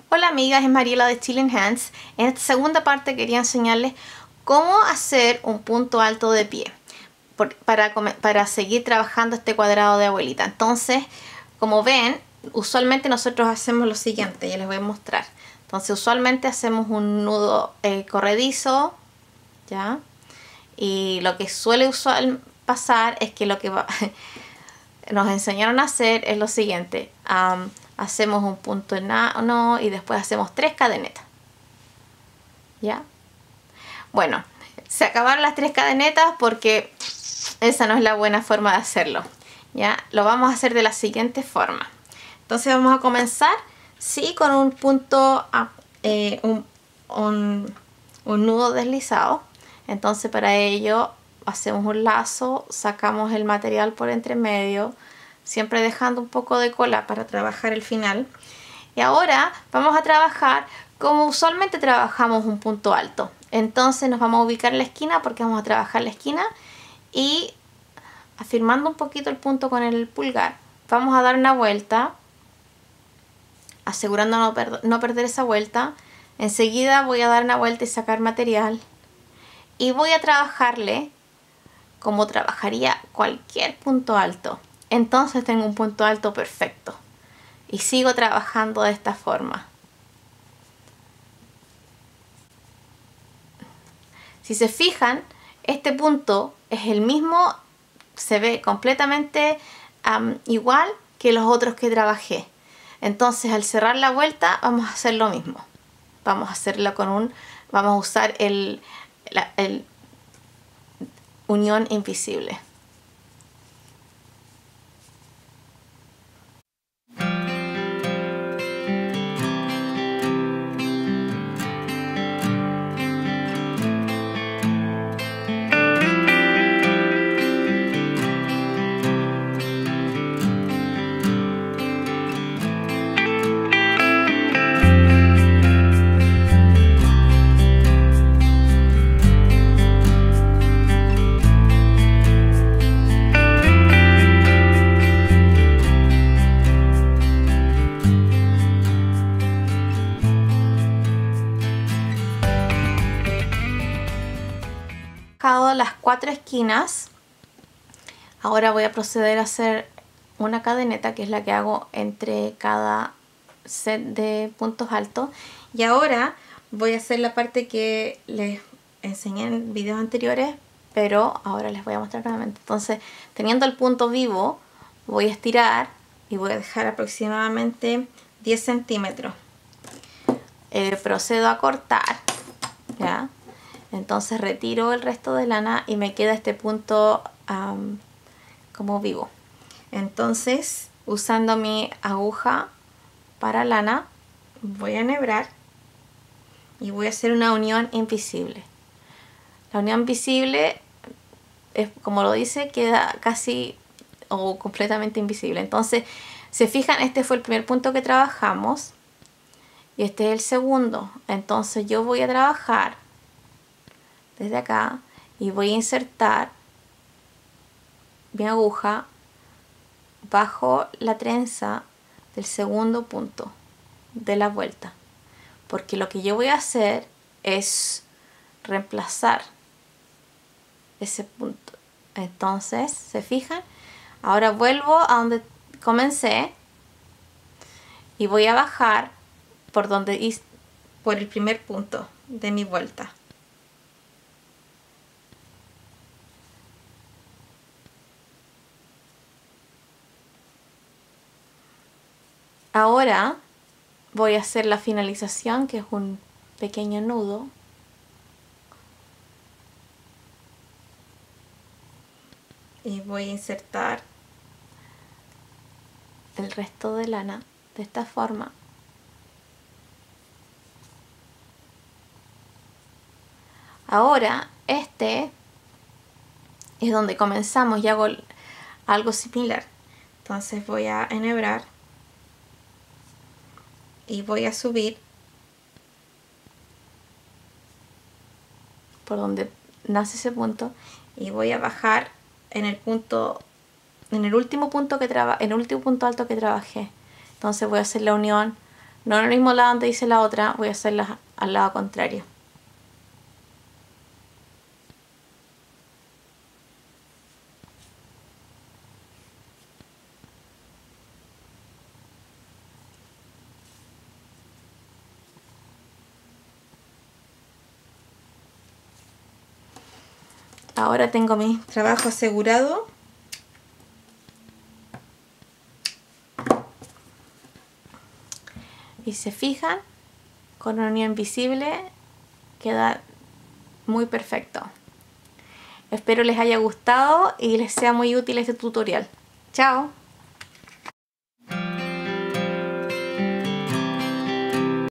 Hola amigas, es Mariela de Chilling Hands. En esta segunda parte quería enseñarles cómo hacer un punto alto de pie para seguir trabajando este cuadrado de abuelita. Entonces, como ven, usualmente nosotros hacemos lo siguiente, ya les voy a mostrar. Entonces, usualmente hacemos un nudo corredizo, ¿ya? Y lo que suele pasar es que lo que nos enseñaron a hacer es lo siguiente. Hacemos un punto en no y después hacemos 3 cadenetas. ¿Ya? Bueno, se acabaron las 3 cadenetas porque esa no es la buena forma de hacerlo. ¿Ya? Lo vamos a hacer de la siguiente forma. Entonces vamos a comenzar, sí, con un punto, un nudo deslizado. Entonces para ello hacemos un lazo, sacamos el material por entre medio, siempre dejando un poco de cola para trabajar el final. Y ahora vamos a trabajar como usualmente trabajamos un punto alto. Entonces nos vamos a ubicar en la esquina porque vamos a trabajar la esquina y afirmando un poquito el punto con el pulgar, vamos a dar una vuelta, asegurando no perder esa vuelta. Enseguida voy a dar una vuelta y sacar material y voy a trabajarle como trabajaría cualquier punto alto. Entonces tengo un punto alto perfecto y sigo trabajando de esta forma. Si se fijan, este punto es el mismo, se ve completamente igual que los otros que trabajé. Entonces al cerrar la vuelta vamos a hacer lo mismo. Vamos a hacerlo vamos a usar el unión invisible. Las 4 esquinas. Ahora voy a proceder a hacer una cadeneta, que es la que hago entre cada set de puntos altos. Y ahora voy a hacer la parte que les enseñé en videos anteriores, pero ahora les voy a mostrar nuevamente. Entonces, teniendo el punto vivo, voy a estirar y voy a dejar aproximadamente 10 centímetros. Procedo a cortar, ¿ya? Entonces retiro el resto de lana y me queda este punto como vivo. Entonces, usando mi aguja para lana, voy a enhebrar y voy a hacer una unión invisible. La unión visible, es, como lo dice, queda casi o completamente invisible. Entonces, se fijan, este fue el primer punto que trabajamos y este es el segundo. Entonces yo voy a trabajar desde acá y voy a insertar mi aguja bajo la trenza del segundo punto de la vuelta, porque lo que yo voy a hacer es reemplazar ese punto. Entonces, ¿se fijan? Ahora vuelvo a donde comencé y voy a bajar por el primer punto de mi vuelta. Ahora voy a hacer la finalización, que es un pequeño nudo. Y voy a insertar el resto de lana de esta forma. Ahora este es donde comenzamos y hago algo similar. Entonces voy a enhebrar y voy a subir por donde nace ese punto y voy a bajar en el último punto alto que trabajé. Entonces voy a hacer la unión no en el mismo lado donde hice la otra, voy a hacerlas al lado contrario. Ahora tengo mi trabajo asegurado. Y se fijan, con una unión visible queda muy perfecto. Espero les haya gustado y les sea muy útil este tutorial. ¡Chao!